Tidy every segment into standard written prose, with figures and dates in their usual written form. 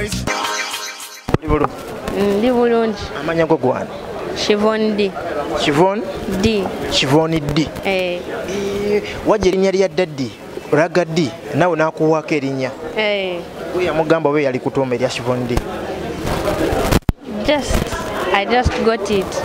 Ndi bulungi. Amanya go gwana. Shivon D. Shivon D. Shivon D. Wajja erinnya lya Daddy Raga D nawe nakuwaako erinnya. We yamugamba we yali kutuuma erya Shivon D. I just got it.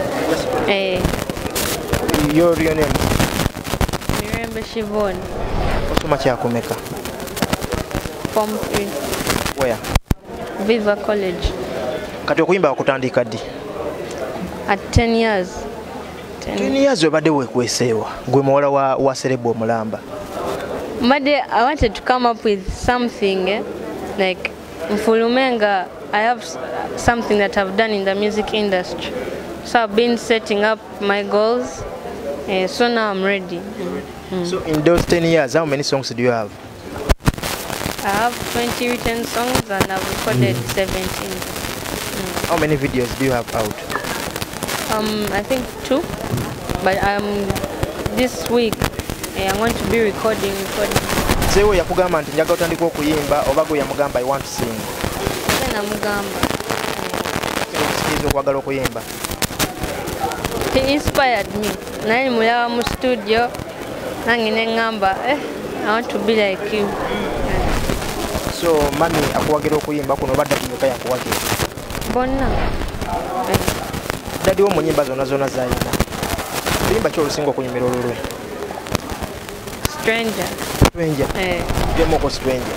Your real name? Mirembe Shivon. Osoma kyakumeka? Form 3. Where? Viva College. Kati okuyimba wakutandika ddi? At 10 years. 10 years obadde weekweseewa gwe muwala wa Serebo Mulamba. Made I wanted to come up with something like Mfulumenga. I have something that I've done in the music industry, so I've been setting up my goals, so now I'm ready. So in those 10 years, how many songs do you have? I have 20 written songs and I've recorded 17. How many videos do you have out? I think 2, but this week I'm going to be recording. Sewo yakugamba nti njaga otandika okuyimba oba gwe yamugamba I want to sing. Namugamba. Kino okwagala okuyimba. He inspired me. Nali mulaba mu studio nange ne ngamba I want to be like you. So mami akuwagira okuyimba kuno badda kumeka yakuwagira. Bonna. Daddy wo mu nyimba zonna zayina. Kuyimba kyo olusinga okunyumira olulwe. Stranger. Demoko Stranger.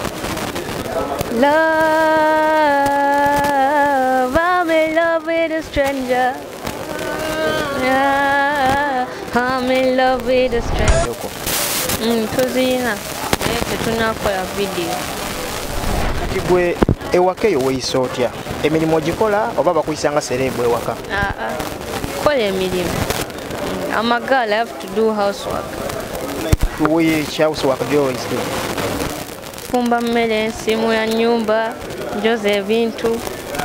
Love, I'm in love with a stranger. I'm in love with a stranger. Tuzina. Tetunakola video. Kati gwe ewaka eyo weeyisa otya? Emirimu ogikola oba bakuyisanga Serebo ewaka? Kola emirimu. I'm a girl, I have to do housework. Which housework do you always do? Fumba mmere, nsimu ya nyumba, njoza ebintu.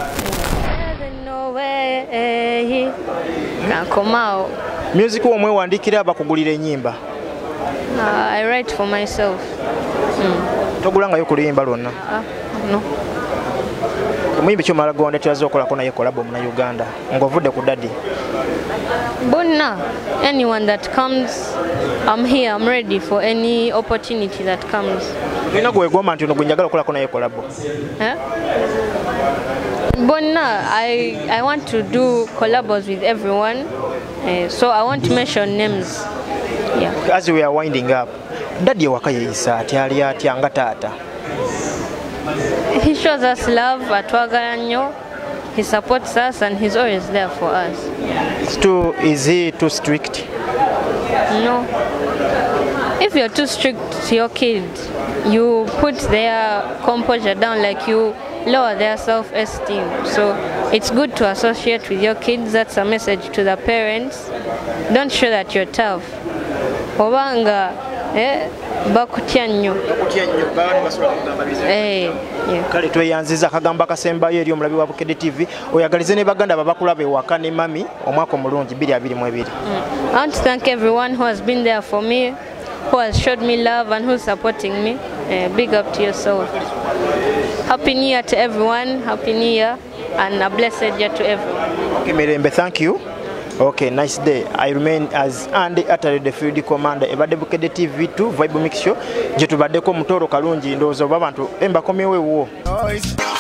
Kankomao. Music omwe wandikira bakugulira ennyimba? I write for myself. Togulangayo kuluyimba lwonna? No. Omuyimbi kyomala gonda tyaza okolako naye kolabo mu Uganda ng'ovudde ku Daddy? Bonna, anyone that comes, I'm here, I'm ready for any opportunity that comes. Nina gwe goma nti ono gwe njagala okolako naye kolabo? Bonna, I want to do collabos with everyone, so I won't mention names. Yeah. As we are winding up, Daddy ewaka yeeyisa atya atya nga taata? He shows us love, atwagala nnyo. He supports us and he's always there for us. Is he too strict? No. If you're too strict to your kid, you put their composure down, like you lower their self-esteem. So it's good to associate with your kids. That's a message to the parents. Don't show that you're tough. Obanga, bakutya nnyo. Kale tweyanziza akagamba kasembayo eri omulabi wa Bukedde TV oyagalize ne baganda babakulaba ewaka ne mami omwaka omulungi 2022. I want to thank everyone who has been there for me, who has showed me love and who's supporting me. Big up to yourself. Happy New Year to everyone. Happy New Year and a blessed year to everyone. Okay, Mirembe, thank you. Okay, nice day. I remain as Andy Atari, the field commander. Ebadde Bukedde TV 2 Vibe Mix Show. Je tubaddeko mutoro kalungi ndowooza oba abantu embakomyewo ewo.